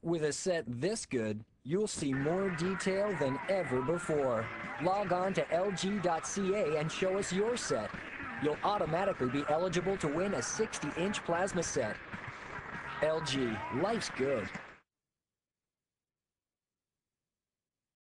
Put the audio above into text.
With a set this good, you'll see more detail than ever before. Log on to LG.ca and show us your set. You'll automatically be eligible to win a 60-inch plasma set. LG, life's good.